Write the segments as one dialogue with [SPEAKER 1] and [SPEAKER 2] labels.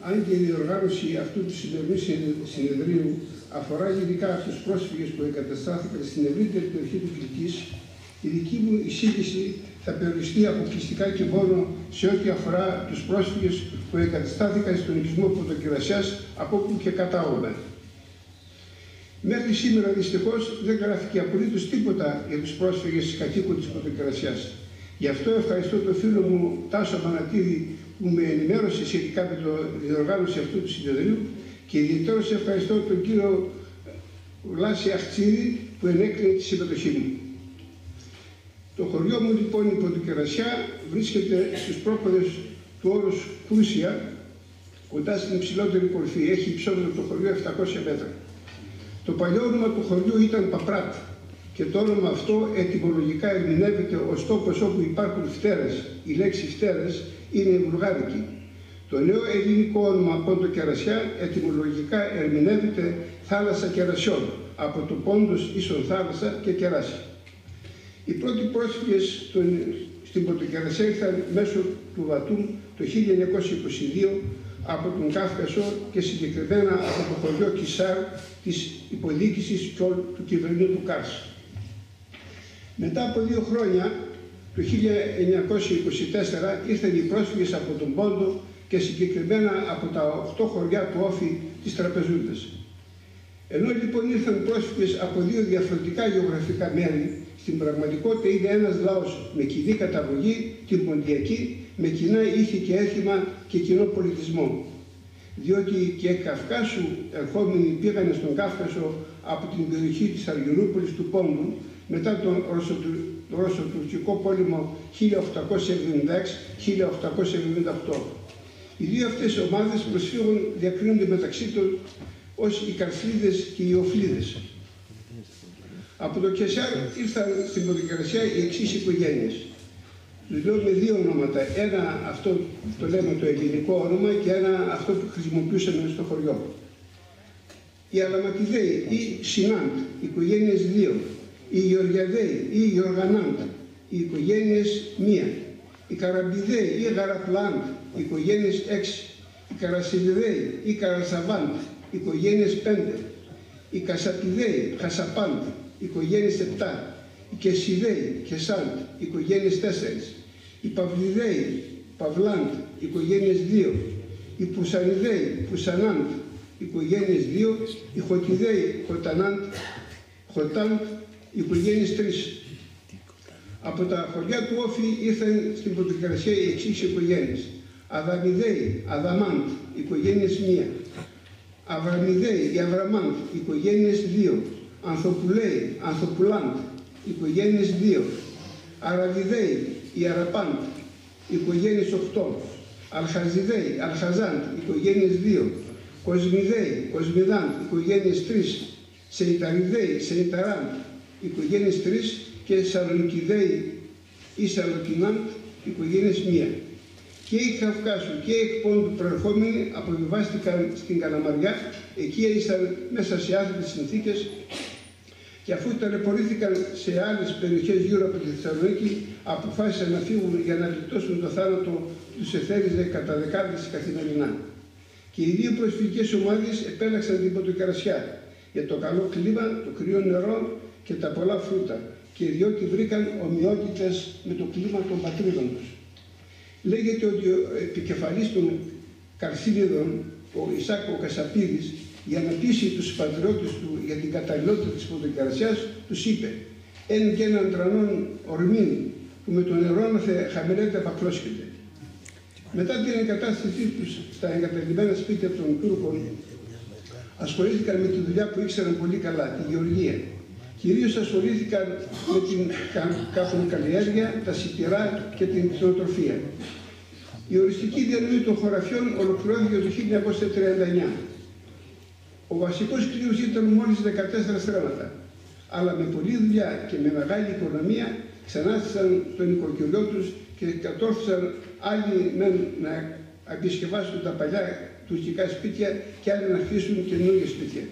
[SPEAKER 1] αν και η διοργάνωση αυτού του σημερινού συνεδρίου αφορά ειδικά τους πρόσφυγες που εγκαταστάθηκαν στην ευρύτερη περιοχή του Κρητής, η δική μου εισήγηση θα περιοριστεί αποκλειστικά και μόνο σε ό,τι αφορά τους πρόσφυγες που εγκαταστάθηκαν στον οικισμό Πρωτοκερασιάς, από όπου και κατάγονταν. Μέχρι σήμερα δυστυχώς δεν γράφηκε απολύτως τίποτα για τους πρόσφυγες κατοίκων της Πρωτοκερασιάς. Γι' αυτό ευχαριστώ τον φίλο μου Τάσο Μανατίδη που με ενημέρωσε σχετικά με τη διοργάνωση αυτού του συνεδρίου και ιδιαιτέρως ευχαριστώ τον κύριο Βλάση Αχτσίδη που ενέκρινε τη συμμετοχή μου. Το χωριό μου λοιπόν η Πρωτοκερασιά βρίσκεται στους πρόποδες του όρους Κρούσια, κοντά στην υψηλότερη κορυφή. Έχει υψόμετρο το χωριό 700 μέτρα. Το παλιό όνομα του χωριού ήταν Παπράτ και το όνομα αυτό ετυμολογικά ερμηνεύεται ως τόπος όπου υπάρχουν φτέρες. Η λέξη φτέρες είναι βουλγάρικη. Το νέο ελληνικό όνομα Ποντοκερασιά ετυμολογικά ερμηνεύεται θάλασσα κερασιών, από το πόντος ίσον θάλασσα και κεράσι. Οι πρώτοι πρόσφυγες στην Πρωτοκερασιά ήρθαν μέσω του Βατούμ το 1922 από τον Κάφκασο και συγκεκριμένα από το χωριό Κισάρ της υποδιοίκησης του κυβερνήτου Κάρς. Μετά από 2 χρόνια, το 1924, ήρθαν οι πρόσφυγες από τον Πόντο και συγκεκριμένα από τα 8 χωριά του Όφη της Τραπεζούντας. Ενώ λοιπόν ήρθαν πρόσφυγες από 2 διαφορετικά γεωγραφικά μέρη, στην πραγματικότητα είναι ένας λαός με κοινή καταγωγή, την Ποντιακή, με κοινά ήθη και έθιμα και κοινό πολιτισμό. Διότι και Καυκάσου ερχόμενοι πήγανε στον Κάφκασο από την περιοχή της Αργυρούπολης του Πόντου μετά τον Ρωσοτουρκικό πόλεμο 1876-1878. Οι δύο αυτές ομάδες προσφύγων διακρίνονται μεταξύ τους ως οι Καρσλίδες και οι Οφλίδες. Από το Κεσάρ ήρθαν στην Πρωτοκερασιά οι εξής οικογένειες. Τους λέω με 2 ονόματα. Ένα αυτό το λέμε το ελληνικό όνομα και ένα αυτό που χρησιμοποιούσαμε στο χωριό. Οι Αλαματιδαίοι ή Σινάντ, οικογένειες 2. Οι Γεωργιαδαίοι ή Γεωργανάντ, οι οικογένειες 1. Οι Καραμπιδαίοι ή Γαραπλάντ, οικογένειες 6. Οι Καρασιλιδαίοι ή Καρασαβάντ, οικογένειες 5. Οι Κασαπιδαίοι, Χασαπάντ, οικογένειες 7. Οι Κεσιδαίοι, Κεσάντ, οικογένειες 4. Οι Παυλιδαίοι, Παυλάντ, οικογένειες 2. Οι Πουσανιδαίοι, Πουσανάντ, οικογένειες 2. Οι Χωτιδαίοι, Χωτανάντ, Χωτάντ, οικογένειες 3. Από τα χωριά του Όφη ήρθαν στην Πρωτοκερασιά οι εξής οικογένειες. Αδαμιδαίοι, Αδαμάντ, οικογένειες 1. Αβραμιδαίοι, οι Αβραμάντ, οικογένειες 2. Ανθοπουλαίοι, Ανθοπουλάντ, οικογένειες 2. Αραβιδαίοι, οι Αραπάντ, οικογένειες 8. Αλχαζιδαίοι, Αλχαζάντ, οικογένειες 2. Κοσμιδαίοι, Κοσμιδάντ, οικογένειες 3. Σεϊταριδαίοι, Σεϊταράντ, οικογένειες 3 και Σαλονικιδαίοι ή Σαλοκινάντ, οικογένειες 1. Και οι Καυκάσου και οι Εκπόντου προερχόμενοι αποβιβάστηκαν στην Καλαμαριά, εκεί ήσαν μέσα σε άθλητες συνθήκες και αφού ταλαιπωρήθηκαν σε άλλες περιοχές γύρω από τη Θεσσαλονίκη, αποφάσισαν να φύγουν για να γλιτώσουν το θάνατο που τους εθέριζε κατά δεκάδες καθημερινά. Και οι 2 προσφυγικές ομάδες επέλεξαν την Πρωτοκερασιά για το καλό κλίμα, το κρύο νερό και τα πολλά φρούτα και διότι βρήκαν ομοιότητες με το κλίμα των πατρίδων τους. Λέγεται ότι ο επικεφαλής των Καρσίλιδων, ο Ισάκο Κασαπίδης, για να πείσει τους πατριώτες του για την καταλληλότητα της Πρωτοκερασιάς, τους είπε «Εν και έναν τρανόν ορμήν που με το νερό να χαμηλέται απακλώσκεται». Μετά την εγκατάστασή τους στα εγκαταλειμμένα σπίτια των Τούρκων, ασχολήθηκαν με τη δουλειά που ήξεραν πολύ καλά, τη γεωργία. Κυρίως ασχολήθηκαν με την καπνοκαλλιέργεια, τα σιτηρά και την κτηνοτροφία. Η οριστική διανομή των χωραφιών ολοκληρώθηκε το 1939. Ο βασικός κλήρος ήταν μόλις 14 στρέμματα, αλλά με πολλή δουλειά και με μεγάλη οικονομία ξανάστησαν στο νοικοκυριό τους και κατόρθωσαν άλλοι να επισκευάσουν τα παλιά τουρκικά σπίτια και άλλοι να χτίσουν καινούργια σπίτια.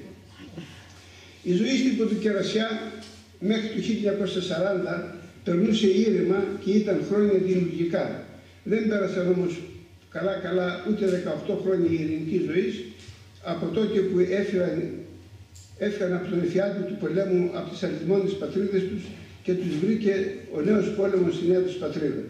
[SPEAKER 1] Η ζωή στην Πρωτοκερασιά μέχρι το 1940 περνούσε ήρεμα και ήταν χρόνια δημιουργικά. Δεν πέρασαν όμως καλά ούτε 18 χρόνια ειρηνικής ζωής, από τότε που έφυγαν από τον εφιάλτη του πολέμου από τις αλυσμόνες πατρίδες τους και τους βρήκε ο νέος πόλεμος στη νέα τους πατρίδα.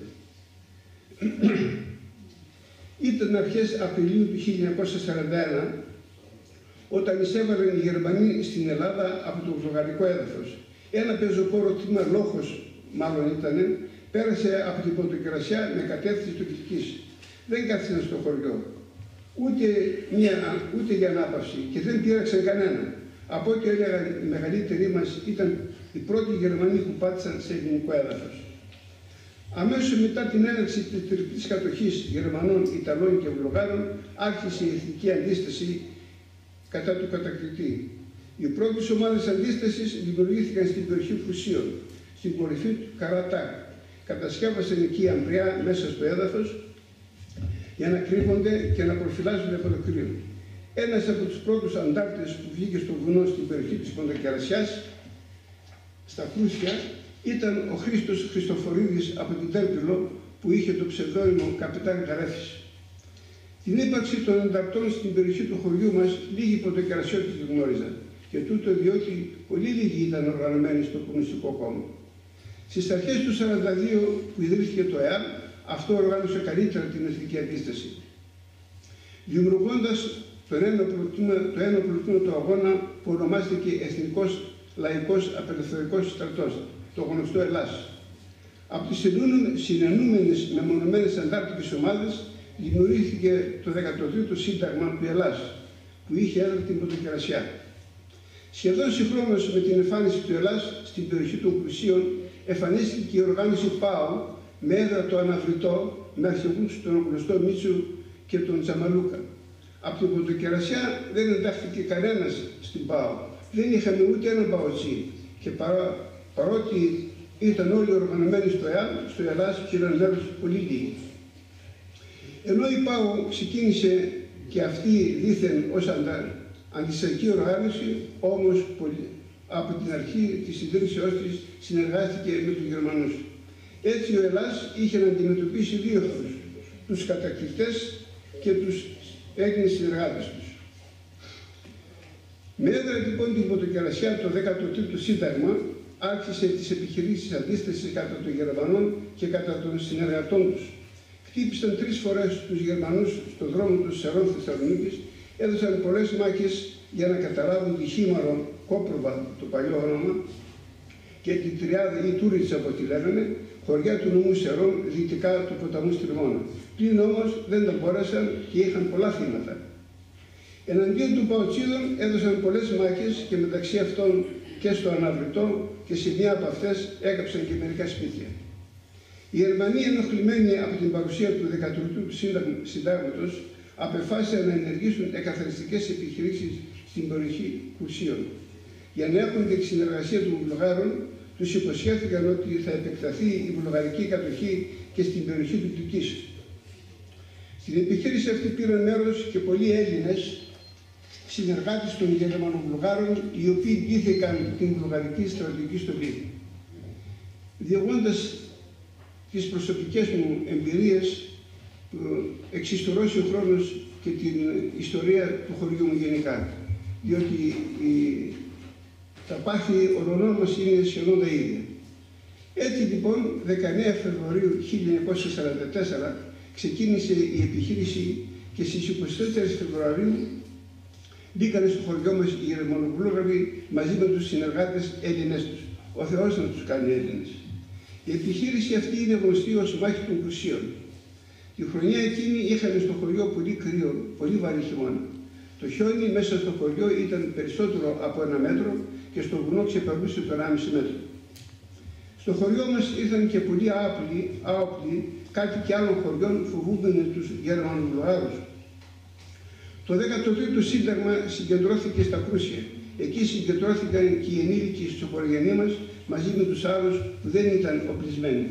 [SPEAKER 1] Ήταν αρχές Απριλίου του 1941, όταν εισέβαλαν οι Γερμανοί στην Ελλάδα από το βουλγαρικό έδαφος. Ένα πεζοπόρο τμήμα Λόχος, μάλλον ήταν, πέρασε από την Πρωτοκερασιά με κατεύθυνση τουρκικής. Δεν κάθισαν στο χωριό, ούτε για ανάπαυση και δεν πείραξαν κανένα. Από ό,τι έλεγαν οι μεγαλύτεροι μας, ήταν οι πρώτοι Γερμανοί που πάτησαν σε ελληνικό έδαφος. Αμέσως μετά την έναρξη της τουρκικής κατοχής Γερμανών, Ιταλών και Βουλγάρων, άρχισε η εθνική αντίσταση κατά του κατακτητή. Οι πρώτες ομάδες αντίστασης δημιουργήθηκαν στην περιοχή Φουσίων, στην κορυφή του Καρατάκ. Κατασκεύασαν εκεί αμπριά μέσα στο έδαφος για να κρύβονται και να προφυλάζονται από το κρύο. Ένας από τους πρώτους αντάρτες που βγήκε στο βουνό στην περιοχή της Ποντοκερασιάς, στα Κρούσια, ήταν ο Χρήστος Χριστοφορίδης από την Τέρπυλο, που είχε το ψευδόνυμο Καπετάν Καρέφης. Την ύπαρξη των ανταρτών στην περιοχή του χωριού μας λίγοι Ποντοκερασιώτες τη γνώριζαν, και τούτο διότι πολύ λίγοι ήταν οργανωμένοι στο Κομμουνιστικό Κόμμα. Στις αρχές του 1942 που ιδρύθηκε το ΕΑΜ, αυτό οργάνωσε καλύτερα την εθνική αντίσταση, δημιουργώντας το ένοπλο τμήμα του αγώνα που ονομάστηκε Εθνικός Λαϊκός Απελευθερικός Στρατός, το γνωστό Ελλάς. Από τις συνενούμενες μεμονωμένες αντάρτικες ομάδες δημιουργήθηκε το 13ο Σύνταγμα του Ελλάς, που είχε έδρα την Πρωτοκερασιά. Σχεδόν συγχρόνως με την εμφάνιση του Ελλάς στην περιοχή των Κρουσίων, εμφανίστηκε και η οργάνωση ΠΑΟ με έδρα το Αναβλητό, με αρχηγούς τον γνωστό Μίτσου και τον Τζαμαλούκα. Από την Πρωτοκερασιά δεν εντάχθηκε κανένας στην ΠΑΟ. Δεν είχαμε ούτε έναν παοτσί, και παρότι ήταν όλοι οργανωμένοι στο Ελλάς και ήταν μέρος πολύ λίγοι. Ενώ η ΠΑΟ ξεκίνησε και αυτή δήθεν ως αντιστασιακή οργάνωση, όμως από την αρχή της ιδρύσεώς της συνεργάστηκε με τους Γερμανούς. Έτσι ο Ελλάς είχε να αντιμετωπίσει δύο εχθρούς, τους κατακτητές και τους Έλληνες συνεργάτες τους. Με έδρα λοιπόν την Πρωτοκερασιά το 13ο Σύνταγμα άρχισε τις επιχειρήσεις αντίστασης κατά των Γερμανών και κατά των συνεργατών τους. Χτύπησαν 3 φορές τους Γερμανούς στον δρόμο του Σερών Θεσσαλονίκης, έδωσαν πολλές μάχες για να καταλάβουν τη Χήμαρο, Κόπροβα το παλιό όνομα, και την Τριάδα ή Τούριτσα από τη λέγανε, χωριά του νομού Σερών δυτικά του ποταμού Στριμώνα. Πλην όμως δεν τα μπόρεσαν και είχαν πολλά θύματα. Εναντίον των Παοτσίδων έδωσαν πολλές μάχες και μεταξύ αυτών και στο Αναβλητό, και σε μία από αυτές έκαψαν και μερικά σπίτια. Οι Γερμανοί, ενοχλημένοι από την παρουσία του 13ου Συντάγματος, απεφάσισαν να ενεργήσουν εκαθαριστικές επιχειρήσεις στην περιοχή Κουρσίων. Για να έχουν τη συνεργασία των Βουλγάρων, τους υποσχέθηκαν ότι θα επεκταθεί η βουλγαρική κατοχή και στην περιοχή του Τουκής. Στην επιχείρηση αυτή πήραν μέρος και πολλοί Έλληνες συνεργάτες των Γερμανοβουλγάρων, οι οποίοι ντύθηκαν την βουλγαρική στρατιωτική στολή. Διηγώντας τις προσωπικές μου εμπειρίες, εξιστορώσει ο χρόνος και την ιστορία του χωριού μου γενικά, διότι τα πάθη ολονών μας είναι σχεδόν τα ίδια. Έτσι λοιπόν, 19 Φεβρουαρίου 1944 ξεκίνησε η επιχείρηση και στις 24 Φεβρουαρίου μπήκανε στο χωριό μας οι Γερμανοβούλγαροι μαζί με τους συνεργάτες Έλληνες τους. Ο Θεός να τους κάνει Έλληνες. Η επιχείρηση αυτή είναι γνωστή ως μάχη των Κρουσίων. Τη χρονιά εκείνη είχαμε στο χωριό πολύ κρύο, πολύ βαρύ χειμώνα. Το χιόνι μέσα στο χωριό ήταν περισσότερο από 1 μέτρο και στο βουνό ξεπερνούσε το 1,5 μέτρο. Στο χωριό μας ήρθαν και πολλοί άοπλοι κάτοικοι άλλων χωριών, φοβούμενοι τους Γερμανοβουλγάρους. Το 13ο Σύνταγμα συγκεντρώθηκε στα Κρούσια. Εκεί συγκεντρώθηκαν και οι ενήλικοι συγχωριανοί μας μαζί με τους άλλους που δεν ήταν οπλισμένοι.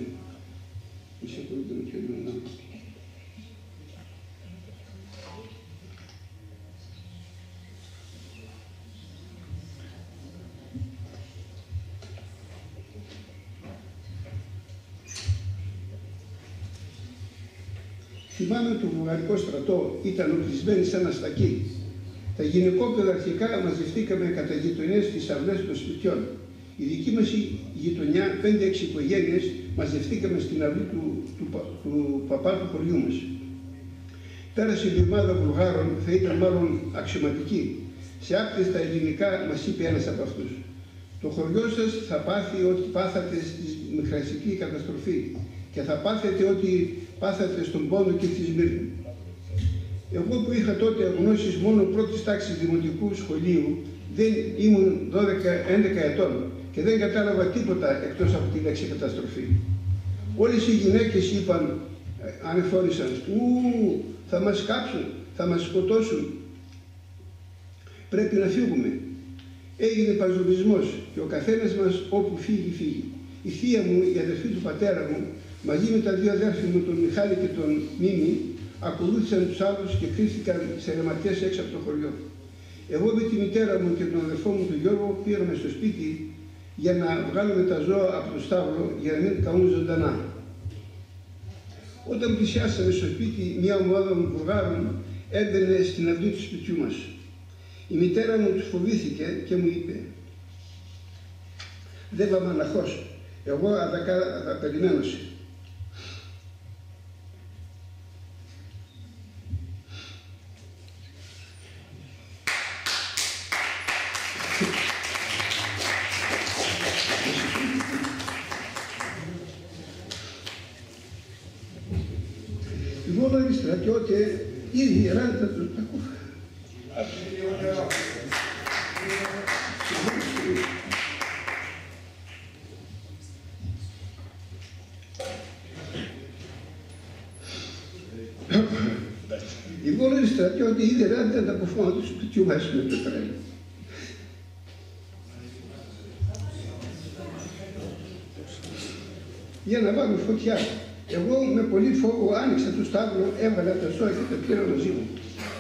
[SPEAKER 1] Θυμάμαι το βουλγαρικό στρατό ήταν οπλισμένοι σαν αστακοί. Τα γυναικόπαιδα αρχικά μαζευτήκαμε κατά γειτονιές στις αυλές των σπιτιών. Η δική μας γειτονιά, 5-6 οικογένειες, μαζευτήκαμε στην αυλή του παπά του χωριού μας. Πέρασε η ομάδα Βουλγάρων, θα ήταν μάλλον αξιωματική. Σε άπτεστα ελληνικά μας είπε ένας από αυτούς: «Το χωριό σας θα πάθει ό,τι πάθατε στη Μικρασική καταστροφή και θα πάθετε ό,τι πάθατε στον Πόντο και στη Σμύρνη». Εγώ που είχα τότε γνώσεις μόνο πρώτης τάξης δημοτικού σχολείου, δεν ήμουν 12-11 ετών και δεν κατάλαβα τίποτα εκτός από τη λέξη καταστροφή. Όλες οι γυναίκες είπαν, ανεφώνησαν: «Ου, θα μας κάψουν, θα μας σκοτώσουν. Πρέπει να φύγουμε». Έγινε παζοβισμός και ο καθένας μας όπου φύγει, φύγει. Η θεία μου, η αδερφή του πατέρα μου, μαζί με τα δύο αδέρφια μου, τον Μιχάλη και τον Μίμη, ακολούθησαν τους άλλους και κρύφτηκαν σε ρεματιές έξω από το χωριό. Εγώ με τη μητέρα μου και τον αδερφό μου τον Γιώργο πήγαμε στο σπίτι για να βγάλουμε τα ζώα από το στάβλο για να μην καούν ζωντανά. Όταν πλησιάσαμε στο σπίτι, μια ομάδα Βουλγάρων έμπαινε στην αυλή του σπιτιού μας. Η μητέρα μου τους φοβήθηκε και μου είπε: «Δεν πάμε αναχώς, εγώ θα περιμένω σε». Οι Βούλγαροι στρατιώτες ήδη ράντα τους τα κούφα. Οι Βούλγαροι στρατιώτες ήδη ράντα τα κούφα του σπιτιού μας με πετρέλαιο. Για να βάλουμε φωτιά. Εγώ με πολύ φόβο άνοιξα το στάβλο, έβαλα τα ζώα και τα πήρα μαζί μου.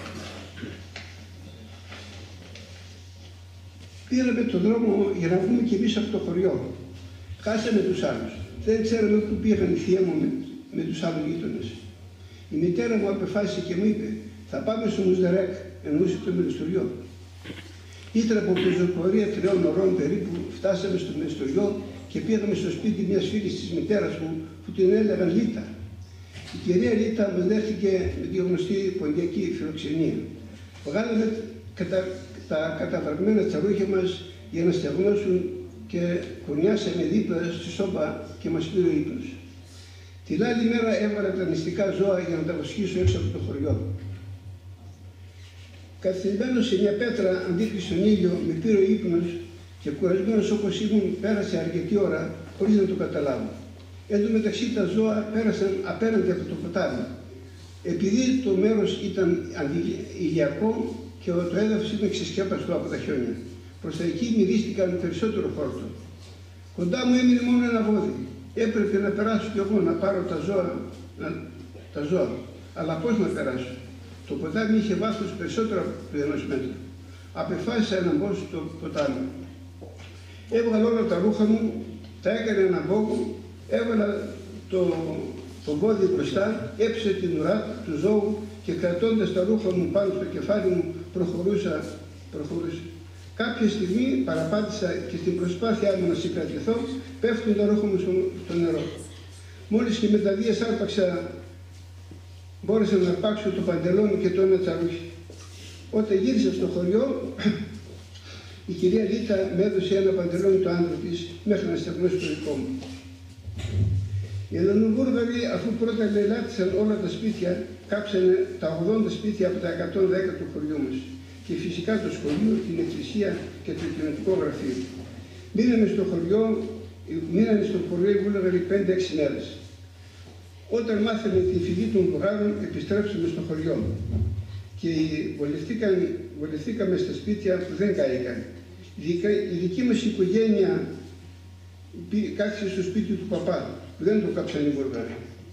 [SPEAKER 1] Πήραμε τον δρόμο για να βγούμε κι εμείς από το χωριό. Χάσαμε τους άλλους. Δεν ξέραμε πού πήγαν η θεία μου με τους άλλους γείτονες. Η μητέρα μου απεφάσισε και μου είπε: «Θα πάμε στο Μουσδερέκ», εννοούσε το μεριστοριό. Ύστερα από πεζοπορία 3 ωρών περίπου φτάσαμε στο μεριστοριό και πήγαμε στο σπίτι μιας φίλης της μητέρας μου που την έλεγαν Λίτα. Η κυρία Λίτα μας δέχτηκε με τη γνωστή ποντιακή φιλοξενία. Βγάλαμε τα καταβραγμένα τσαρούχια μας για να στεγνώσουν και κουνιάσαμε δίπλα στη σόμπα και μας πήρε ο ύπνος. Την άλλη μέρα έβαλα τα νηστικά ζώα για να τα βοσκήσω έξω από το χωριό. Καθισμένος σε μια πέτρα αντίκρι στον ήλιο, με πήρε ο ύπνος και κουρασμένος όπως ήμουν, πέρασε αρκετή ώρα χωρίς να το καταλάβω. Εν τω μεταξύ τα ζώα πέρασαν απέναντι από το ποτάμι. Επειδή το μέρος ήταν ηλιακό και το έδαφος ήταν ξεσκέπαστο από τα χιόνια, προς τα εκεί μυρίστηκαν περισσότερο χόρτο. Κοντά μου έμεινε μόνο ένα βόδι. Έπρεπε να περάσω κι εγώ να πάρω τα ζώα. Αλλά πώς να περάσω? Το ποτάμι είχε βάθος περισσότερο από 1 μέτρο. Απεφάσισα να μπω στο ποτάμι. Έβγαλα όλα τα ρούχα μου, τα έκανε έναν μπόκο, έβαλα το βόδι μπροστά, έψε την ουρά του ζώου και κρατώντας τα ρούχα μου πάνω στο κεφάλι μου προχωρούσα. Κάποια στιγμή παραπάτησα και στην προσπάθειά μου να συγκρατηθώ, πέφτουν τα ρούχα μου στο νερό. Μόλις και με τα δύο άρπαξα, μπόρεσα να αρπάξω το παντελόνι και το ένα τσαρούχι. Όταν γύρισα στο χωριό, η κυρία Λίτα με έδωσε ένα παντελόνι του άντρα της μέχρι να στεγνώσει το δικό μου. Οι Ελληνοβούλγαροι, αφού πρώτα λαιλάτισαν όλα τα σπίτια, κάψανε τα 80 σπίτια από τα 110 του χωριού μας. Και φυσικά το σχολείο, την εκκλησία και το κοινωνικό γραφείο. Μείνανε στο χωριό οι Βούλγαροι 5-6 μέρες. Όταν μάθαμε τη φυγή των Βουλγάρων, επιστρέψαμε στο χωριό και βολευτήκαμε στα σπίτια που δεν κάηκαν. Η δική μας οικογένεια κάθισε στο σπίτι του παπά, που δεν το κάψαν οι Βουλγάροι.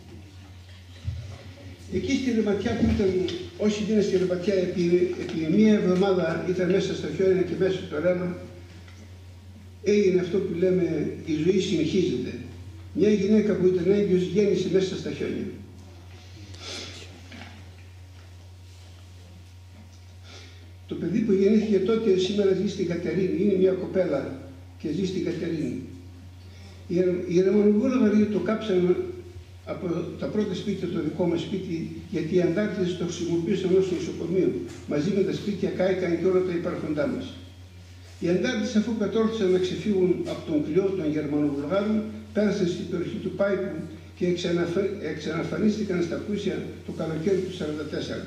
[SPEAKER 1] Εκεί στη ρεματιά που ήταν, όσοι πήγαν στη ρεματιά επί 1 εβδομάδα ήταν μέσα στα χιόνια και μέσα στο ρέμα, έγινε αυτό που λέμε η ζωή συνεχίζεται. Μια γυναίκα που ήταν έγκυος γέννησε μέσα στα χιόνια. Το παιδί που γεννήθηκε τότε σήμερα ζει στην Κατερίνη, είναι μια κοπέλα και ζει στην Κατερίνη. Οι Γερμανοβούλγαροι το κάψαν από τα πρώτα σπίτια, το δικό μας σπίτι, γιατί οι αντάρτες το χρησιμοποιούσαν ως νοσοκομείο. Μαζί με τα σπίτια κάηκαν και όλα τα υπάρχοντά μας. Οι αντάρτες, αφού κατόρθωσαν να ξεφύγουν από τον κλειό των Γερμανοβουλγάρων, πέρασαν στην περιοχή του Πάικου και εξαναφανίστηκαν στα Κούσια το καλοκαίρι του 1944.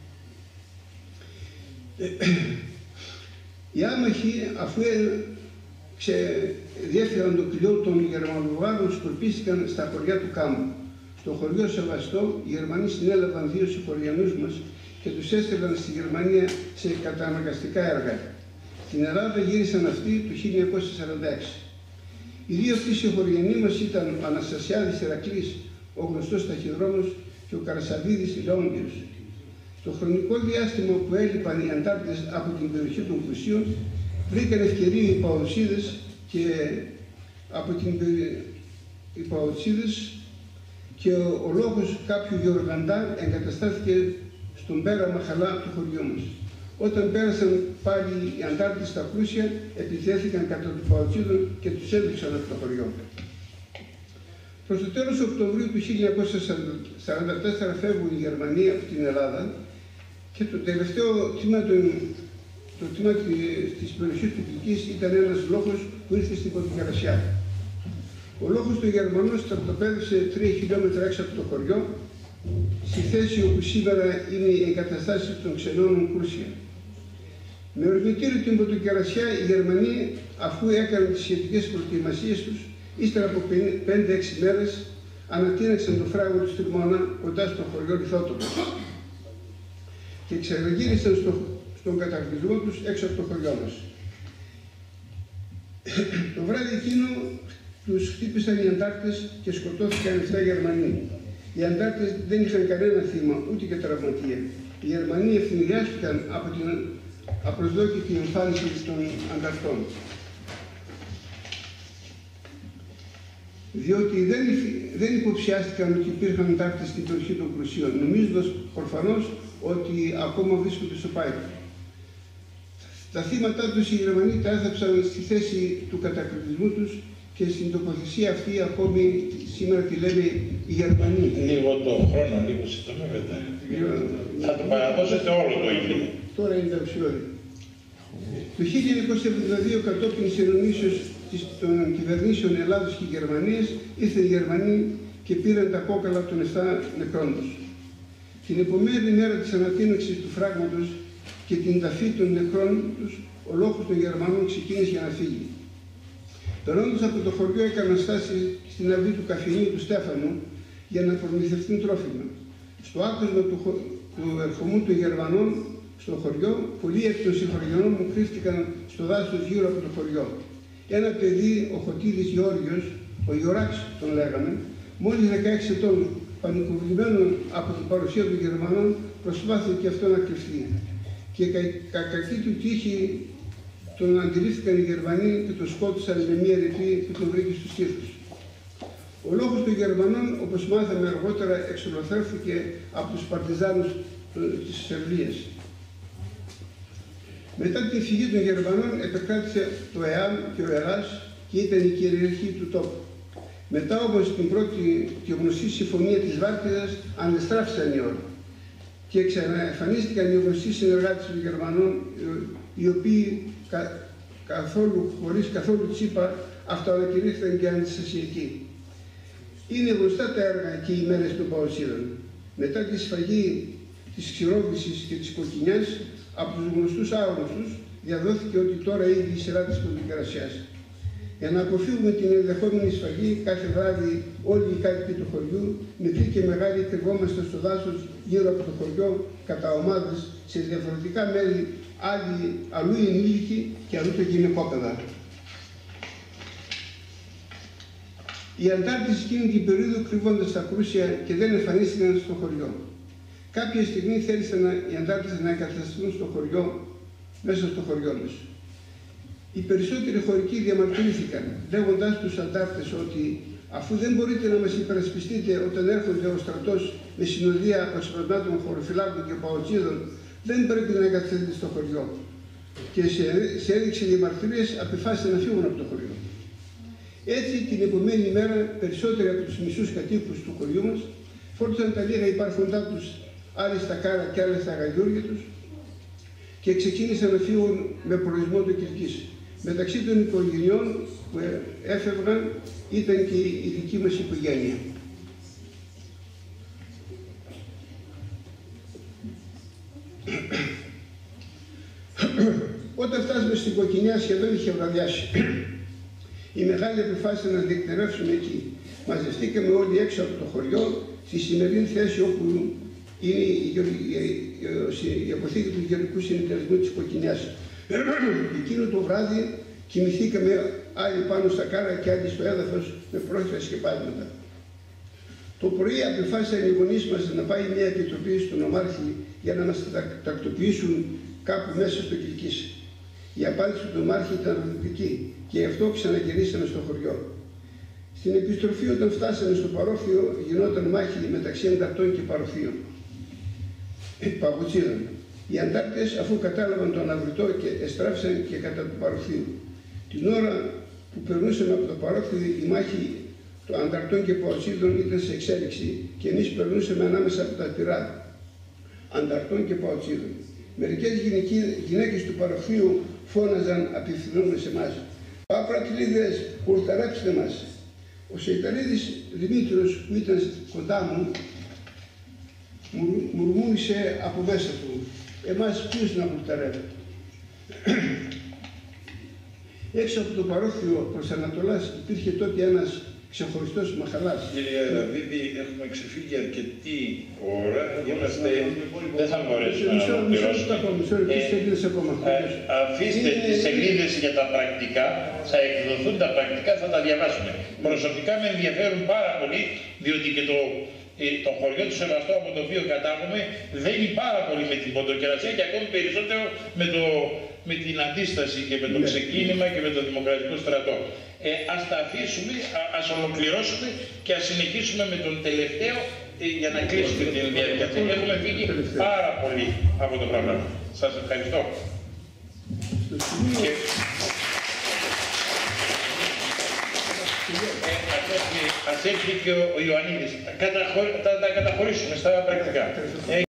[SPEAKER 1] Οι άμαχοι, αφού διέφυγαν το κλειό των Γερμανοβουλγάρων, σκορπίστηκαν στα χωριά του Κάμπου. Στο χωριό Σεβαστό, οι Γερμανοί συνέλαβαν 2 συγχωριανούς μας και τους έστελναν στη Γερμανία σε καταναγκαστικά έργα. Στην Ελλάδα γύρισαν αυτοί το 1946. Οι 2 αυτοί συγχωριανοί μας ήταν ο Αναστασιάδης Ηρακλής, ο γνωστός ταχυδρόμος, και ο Καρασαβίδης Λεόντιος. Το χρονικό διάστημα που έλειπαν οι αντάρτες από την περιοχή των Κουσίων, βρήκαν ευκαιρία οι Παοτσίδες και από οι Παοτσίδες και ο λόγος κάποιου Γεωργαντά εγκαταστάθηκε στον πέραμα χαλά του χωριού μας. Όταν πέρασαν πάλι οι αντάρτες στα Κρούσια, επιτέθηκαν κατά του Παοτσίδων και τους έδειξαν από το χωριό. Προς το τέλος Οκτωβρίου του 1944 φεύγουν οι Γερμανοί από την Ελλάδα και το τελευταίο τμήμα της περιοχής του Κιλκής ήταν ένας λόγος που ήρθε στην Πρωτοκερασιά. Ο λόγος των Γερμανών στρατοπέδευσε 3 χιλιόμετρα έξω από το χωριό, στη θέση όπου σήμερα είναι οι εγκαταστάσεις των ξενώνων Κρούσια. Με ορμητήριο την Πρωτοκερασιά, οι Γερμανοί, αφού έκαναν τις σχετικές προετοιμασίες τους, ύστερα από 5-6 μέρες, ανατείναξαν το φράγο του Στριμώνα κοντά στο χωριό Λιθότοπος και ξαναγύρισαν στον κατακλυσμό τους έξω από το χωριό μας. Το βράδυ εκείνο τους χτύπησαν οι αντάρτες και σκοτώθηκαν 7 Γερμανοί. Οι αντάρτες δεν είχαν κανένα θύμα, ούτε και τραυματία. Οι Γερμανοί ευθυνδιάστηκαν από την απροσδόκητη εμφάνιση των ανταρτών. Διότι δεν υποψιάστηκαν ότι υπήρχαν αντάρτες στην περιοχή των Κρουσίων, νομίζοντας προφανώς ότι ακόμα βρίσκονται στο Πάικο. Τα θύματα τους οι Γερμανοί τα έθαψαν στη θέση του κατακλυσμού τους και στην τοποθεσία αυτή ακόμη σήμερα τη λένε οι Γερμανοί.
[SPEAKER 2] Λίγο το χρόνο, λίγο συντομεύεται. Θα το παραδώσετε όλο το υλικό.
[SPEAKER 1] Τώρα είναι τα ουσιώδη. Το 1972, κατόπιν συνονίσεως των κυβερνήσεων Ελλάδος και Γερμανίας, ήρθαν οι Γερμανοί και πήραν τα κόκαλα των 7 νεκρών τους. Την επομένη μέρα της ανατείναξης του φράγματος και την ταφή των νεκρών τους, ο λόγος των Γερμανών ξεκίνησε για να φύγει. Περνώντας από το χωριό, έκαναν στάση στην αυλή του καφενείου του Στέφανου για να προμηθευτούν τρόφιμα. Στο άκουσμα του ερχομού των Γερμανών στο χωριό, πολλοί εκ των συγχωριανών μου κρύφτηκαν στο δάσος γύρω από το χωριό. Ένα παιδί, ο Χωτίδης Γεώργιος, ο Γιωράκης τον λέγαμε, μόλις 16 ετών, πανικοβλημένο από την παρουσία των Γερμανών, προσπάθησε και αυτό να κρυφτεί. Και κακή του τύχη τον αντιλήφθηκαν οι Γερμανοί και τον σκότωσαν με μία ρητή που τον βρήκε στους τοίχους. Ο λόγος των Γερμανών, όπως μάθαμε αργότερα, εξολοθρεύθηκε από τους παρτιζάνους της Σερβίας. Μετά τη φυγή των Γερμανών επεκράτησε το ΕΑΜ και ο ΕΡΑΣ και ήταν η κυριαρχή του τόπου. Μετά όμως την πρώτη και γνωστή συμφωνία της Βάρκηδας ανεστράφησαν οι όροι και ξαναεμφανίστηκαν οι γνωστοί συνεργάτες των Γερμανών, οι οποίοι χωρίς καθόλου τσίπα αυτοανακηρύχθηκαν και αντιστασιακοί. Είναι γνωστά τα έργα και οι μέρες των Παοτσίδων. Μετά τη σφαγή της Ξηρόβησης και της Κοκκινιάς, από τους γνωστούς άγνωστους διαδόθηκε ότι τώρα ήδη η σειρά της Πρωτοκερασιάς. Για να αποφύγουμε την ενδεχόμενη σφαγή, κάθε βράδυ όλοι οι κάτοικοι του χωριού, μικροί και μεγάλοι, κρυβόμαστε στο δάσος γύρω από το χωριό κατά ομάδες σε διαφορετικά μέρη, αλλού οι ενήλικοι και αλλού τα γυναικόπαιδα. Οι αντάρτες εκείνη την περίοδο κρυβόντας στα Κρούσια και δεν εμφανίστηκαν στο χωριό. Κάποια στιγμή θέλησαν οι αντάρτες να εγκατασταθούν στο χωριό, μέσα στο χωριό μας. Οι περισσότεροι χωρικοί διαμαρτυρήθηκαν, λέγοντάς τους αντάρτες ότι αφού δεν μπορείτε να μας υπερασπιστείτε όταν έρχονται ο στρατός με συνοδεία αποσπασμάτων χωροφυλάκων και παοτσίδων δεν πρέπει να εγκατασταθείτε στο χωριό. Και σε έδειξε διαμαρτυρίες, αποφάσισαν να φύγουν από το χωριό. Έτσι, την επομένη μέρα, περισσότεροι από τους μισούς κατοίκους του χωριού μας φόρτωσαν τα λίγα υπάρχοντά τους, άλλοι στα κάρα και άλλοι στα γαϊδούρια τους, και ξεκίνησαν να φύγουν με προορισμό το Κιλκής. Μεταξύ των οικογενειών που έφευγαν ήταν και η δική μας οικογένεια. Όταν φτάσαμε στην Κοκκινιά, σχεδόν είχε βραδιάσει. Οι μεγάλοι αποφάσισαν να διεκτερεύσουν εκεί. Μαζευτήκαμε όλοι έξω από το χωριό, στη σημερινή θέση όπου είναι η αποθήκη του Γεωργικού Συνεταιρισμού της Κοκκινιάς. Εκείνο το βράδυ κοιμηθήκαμε άλλοι πάνω στα κάρα και άλλοι στο έδαφος με πρόχειρα σκεπάσματα. Το πρωί αποφάσισαν οι γονείς μας να πάει μια επιτροπή στον Νομάρχη για να μας τακτοποιήσουν κάπου μέσα στο Κιλκής. Η απάντηση του Νομάρχη ήταν αρνητική και γι' αυτό ξαναγυρίσαμε στο χωριό. Στην επιστροφή, όταν φτάσαμε στο παρόφιο, γινόταν μάχη μεταξύ ανταρτών και παροφίων, παγωτσίδων. Οι αντάρτες, αφού κατάλαβαν τον αγριτό, και εστράφησαν και κατά του παροφίου. Την ώρα που περνούσαμε από το παρόφιο, η μάχη των ανταρτών και παγωτσίδων ήταν σε εξέλιξη και εμείς περνούσαμε ανάμεσα από τα πυρά ανταρτών και παγωτσίδων. Μερικές γυναίκες του παροφίου φώναζαν απευθυνόμενες σε εμάς: «Παπρατλίδες, κουρταρέψτε μας!» Ο Σεϊταρίδης Δημήτριος, που ήταν κοντά μου, μουρμούρισε από μέσα του: «Εμάς ποιος να κουρταρεύει?» Έξω από το παρόφιο προς Ανατολάς υπήρχε τότε ένας ξεχωριστός μαχαλάς.
[SPEAKER 2] Κύριε Ραβίδη, έχουμε ξεφύγει αρκετή ώρα. Δεν θα μπορέσουμε να ολοκληρώσουμε. Αφήστε τις σελίδες για τα πρακτικά, θα εκδοθούν τα πρακτικά, θα τα διαβάσουμε. Προσωπικά με ενδιαφέρουν πάρα πολύ, διότι και το χωριό του Σεβαστό, από το οποίο κατάγομαι, δένει πάρα πολύ με την Ποντοκερασία και ακόμη περισσότερο με την αντίσταση και με το ξεκίνημα και με το Δημοκρατικό Στρατό. Ας τα αφήσουμε, ας ολοκληρώσουμε και ας συνεχίσουμε με τον τελευταίο για να κλείσουμε την διαδικασία. Έχουμε φύγει πάρα πολύ από το πρόγραμμα. Σας ευχαριστώ. Ας έρθει και ο Ιωαννίδης. Θα τα καταχωρήσουμε στα πρακτικά.